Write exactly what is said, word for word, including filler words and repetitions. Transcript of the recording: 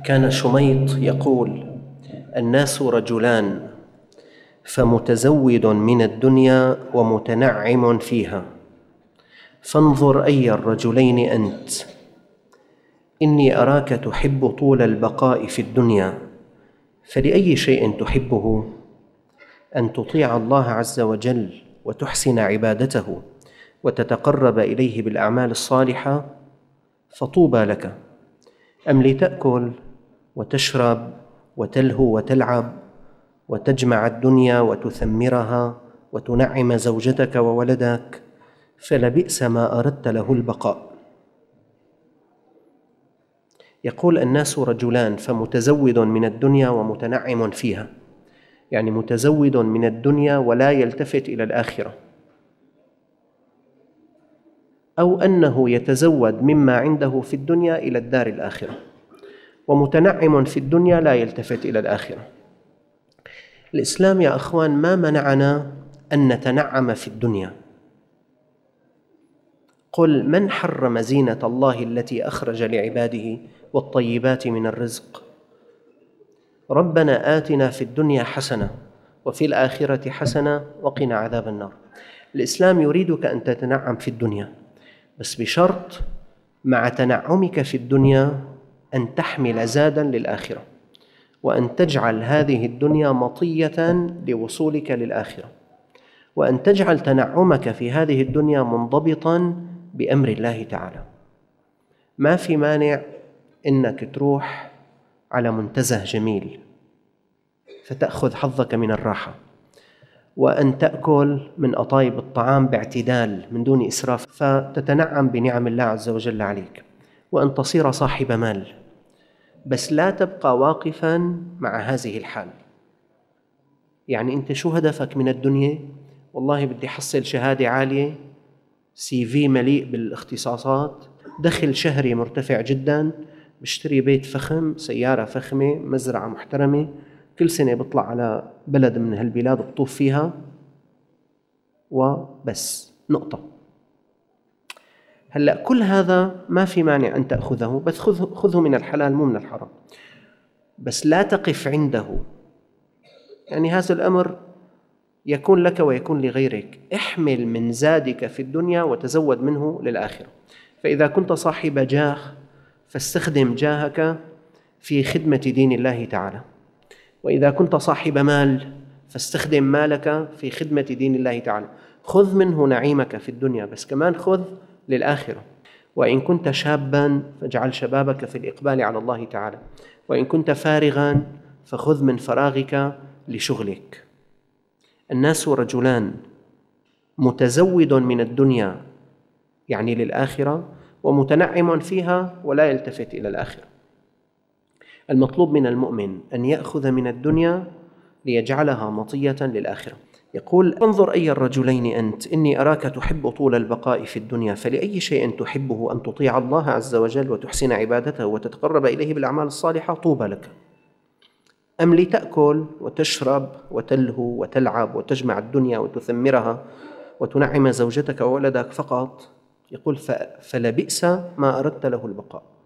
كان شميط يقول: الناس رجلان، فمتزود من الدنيا ومتنعم فيها، فانظر أي الرجلين أنت. إني أراك تحب طول البقاء في الدنيا، فلأي شيء تحبه؟ أن تطيع الله عز وجل وتحسن عبادته وتتقرب إليه بالأعمال الصالحة، فطوبى لك. أم لتأكل وتشرب وتلهو وتلعب وتجمع الدنيا وتثمرها وتنعم زوجتك وولدك، فلبئس ما أردت له البقاء. يقول: الناس رجلان، فمتزود من الدنيا ومتنعم فيها، يعني متزود من الدنيا ولا يلتفت إلى الآخرة، أو أنه يتزود مما عنده في الدنيا إلى الدار الآخرة، ومتنعم في الدنيا لا يلتفت إلى الآخرة. الإسلام يا أخوان ما منعنا أن نتنعم في الدنيا. قل: من حرم زينة الله التي أخرج لعباده والطيبات من الرزق؟ ربنا آتنا في الدنيا حسنة وفي الآخرة حسنة وقنا عذاب النار. الإسلام يريدك أن تتنعم في الدنيا، بس بشرط مع تنعمك في الدنيا أن تحمل زادا للآخرة، وأن تجعل هذه الدنيا مطية لوصولك للآخرة، وأن تجعل تنعمك في هذه الدنيا منضبطا بأمر الله تعالى. ما في مانع إنك تروح على منتزه جميل فتأخذ حظك من الراحة، وأن تأكل من أطايب الطعام باعتدال من دون إسراف فتتنعم بنعم الله عز وجل عليك، وأن تصير صاحب مال، بس لا تبقى واقفاً مع هذه الحال. يعني أنت شو هدفك من الدنيا؟ والله بدي أحصل شهادة عالية، سي في مليء بالاختصاصات، دخل شهري مرتفع جداً، بشتري بيت فخم، سيارة فخمة، مزرعة محترمة، كل سنة بطلع على بلد من هالبلاد بطوف فيها، وبس، نقطة. هلأ كل هذا ما في مانع أن تأخذه، بس خذه, خذه من الحلال مو من الحرام، بس لا تقف عنده. يعني هذا الأمر يكون لك ويكون لغيرك. احمل من زادك في الدنيا وتزود منه للآخرة. فإذا كنت صاحب جاه فاستخدم جاهك في خدمة دين الله تعالى، وإذا كنت صاحب مال فاستخدم مالك في خدمة دين الله تعالى. خذ منه نعيمك في الدنيا، بس كمان خذ للآخرة. وإن كنت شاباً فاجعل شبابك في الإقبال على الله تعالى، وإن كنت فارغاً فخذ من فراغك لشغلك. الناس رجلان، متزود من الدنيا يعني للآخرة، ومتنعم فيها ولا يلتفت إلى الآخرة. المطلوب من المؤمن أن يأخذ من الدنيا ليجعلها مطية للآخرة. يقول: انظر أي الرجلين أنت، إني أراك تحب طول البقاء في الدنيا، فلأي شيء تحبه؟ أن تطيع الله عز وجل وتحسن عبادته وتتقرب إليه بالأعمال الصالحة، طوبى لك. أم لتأكل وتشرب وتلهو وتلعب وتجمع الدنيا وتثمرها وتنعم زوجتك وولدك فقط؟ يقول: فلبئس ما أردت له البقاء.